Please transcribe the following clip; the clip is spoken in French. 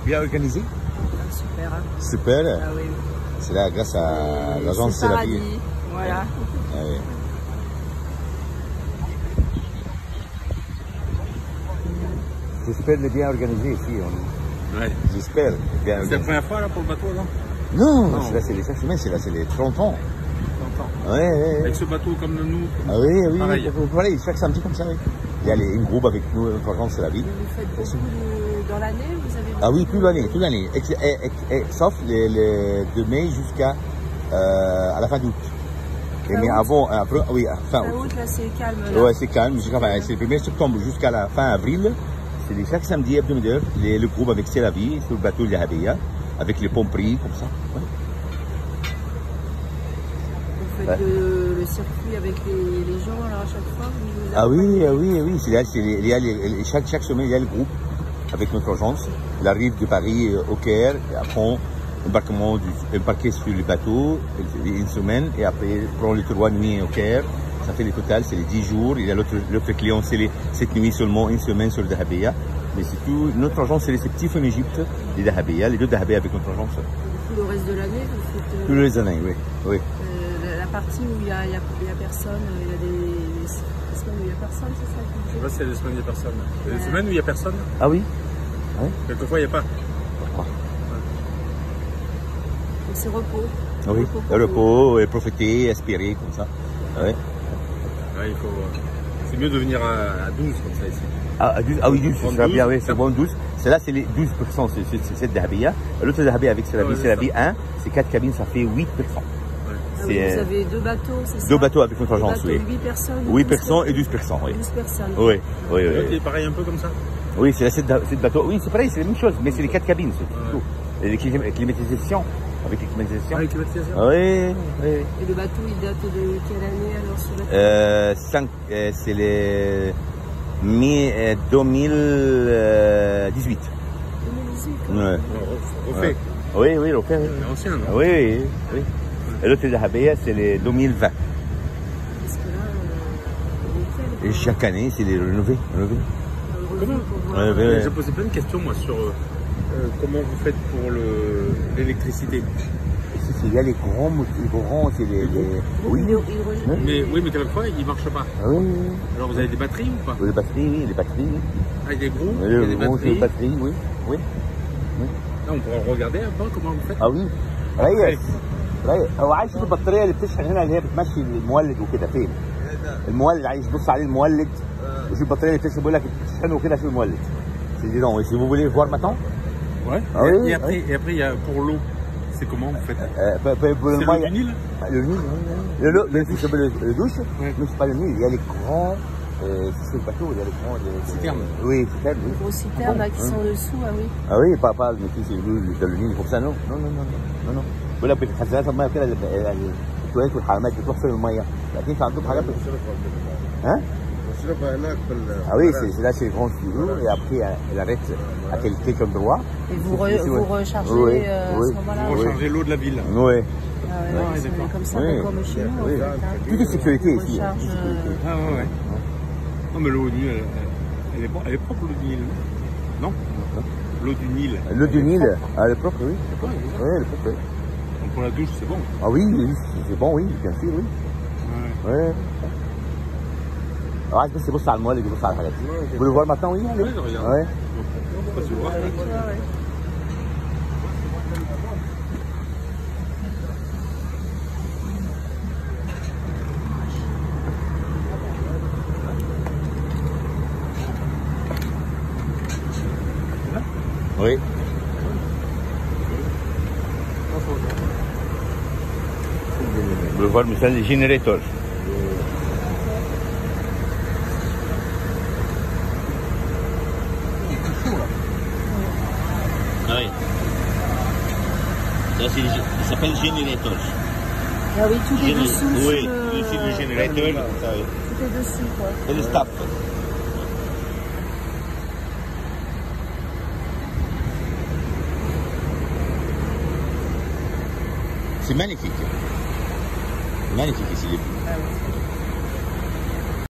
bien organisé? Super. Super. Ah oui. C'est là grâce à l'agence C'est la vie. Voilà. Ouais. J'espère le bien organisé ici. Ouais. J'espère bien organisé. C'est la première fois là pour le bateau, non? Non, là c'est les 5 semaines, c'est les 30 ans. 30 ans. Ouais. Avec ce bateau comme nous. Ah oui, pareil. Pareil, chaque samedi comme ça. Oui. Il y a une groupe avec nous, notre agence C'est la vie. Vous faites beaucoup dans l'année, vous avez... Ah oui, toute l'année. Sauf le de mai jusqu'à à la fin d'août. Mais avant, après, oui, fin août. Là c'est calme. Là. Ouais, c'est calme. C'est le 1er septembre jusqu'à la fin avril. C'est chaque samedi hebdomadaire, le groupe avec C'est la vie sur le bateau de Habea, avec les pomperies, comme ça. Ouais. Vous faites le circuit avec les gens alors à chaque fois? Ah oui. Chaque semaine, il y a le groupe avec notre agence. Il arrive de Paris au Caire, et après, embarquer sur le bateau une semaine, et après, prendre les 3 nuits au Caire. Ça fait le total, c'est les 10 jours. Il y a l'autre client, c'est les 7 nuits seulement, une semaine sur le Dahabea. Mais c'est tout. Notre agence est réceptif en Égypte, les Dahabea, les 2 Dahabea avec notre agence. Tout le reste de l'année, vous faites... Tout le reste de l'année, oui. La partie où il y a personne, il y a des semaines où il n'y a personne, c'est ça? Je sais pas si c'est les semaines où il n'y a personne. Il y a des semaines où il n'y a personne? Ah oui? Quelquefois il n'y a pas. Pourquoi? Donc c'est repos. Oui, repos, et profiter, aspirer, comme ça. Ouais. Ouais, c'est mieux de venir à 12 comme ça ici. Ah, 12, oui, 12, ça va bien, oui, c'est bon, 12. Celle-là, c'est les 12%, c'est cette Dahabea. L'autre Dahabea avec C'est la vie 1, c'est 4 cabines, ça fait 8%. Ah oui, vous avez 2 bateaux, c'est ça? 2 bateaux avec notre agence, oui. 8 personnes? 8 personnes et 12 personnes, oui. 12 personnes. Oui. C'est pareil un peu comme ça? Oui, c'est cette bateau. Oui, c'est pareil, c'est la même chose, mais c'est les 4 cabines, c'est tout. Et les climatisations. Avec les climatisations. Avec les climatisations? Oui. Et le bateau, il date de quelle année alors ce bateau? C'est les mai 2018. 2018 Ouais. Refait. Oui, refait. Oui. Ancien, non? Oui. Et l'autre Dahabea, c'est les 2020. Parce que là, Et chaque année, c'est les renouvelés. J'ai posé plein de questions moi sur comment vous faites pour l'électricité. Il y a les grands, c'est les... Oui. Mais quelquefois ils ne marchent pas. Oui. Alors vous avez des batteries ou pas? Les batteries. Ah, des gros, il y a des batteries. Oui. Là, on pourra regarder un peu comment vous faites. Ah oui. ريس هو عايز يشوف البطاريه اللي بتشحن هنا اللي هي بتمشي المولد وكده فين؟ المولد عايز يبص عليه المولد ويشوف البطاريه اللي بتشحن بيقول لك بتشحنه كده في المولد. C'est dis donc, si vous voulez voir maintenant? Ouais. Ah oui. Et après, il y a pour l'eau, c'est comment vous faites? C'est l'eau du Nil? Le Nil, le douche, mais c'est pas le Nil, il y a les grands, c'est le bateau, il y a les grands... Citernes? Oui, citernes, oui. Les grosses citernes là, qui sont dessous, ah oui. Ah oui, pas le Nil comme ça, non. بيقول لك بالخزانات الميه كده التواليت والحمامات بتروح فين الميه، لكن انت عندكم حاجات ها؟ بشربها هناك في Ah oui, c'est là chez les grands studios et après elle arrête à quelques endroits. Et vous rechargez à ce moment-là? Vous rechargez l'eau de la ville. Oui. Ah ouais, c'est comme ça, comme chez nous. Oui. En fait, Tout est sécurité ici. Ah ouais. Non mais l'eau du Nil, elle est propre l'eau du Nil, non? L'eau du Nil. L'eau du Nil, elle est propre, oui. Oui, elle est propre. Donc pour la douche, c'est bon? Ah oui, c'est bon, oui, bien sûr, oui. Ouais. عايز بس يبص على المولد يبص على الحاجات دي. Vous le voir maintenant, oui? Oui, je regarde. Ouais. Pas se voir. Oui. Boulevard Michel, les générateurs. Ah oui. Ça, il s'appelle générateur. Ah oui, tout est dessous. Oui, ici le générateur. Tout est dessus, quoi. C'est le staff. C'est magnifique. Magnifique ici.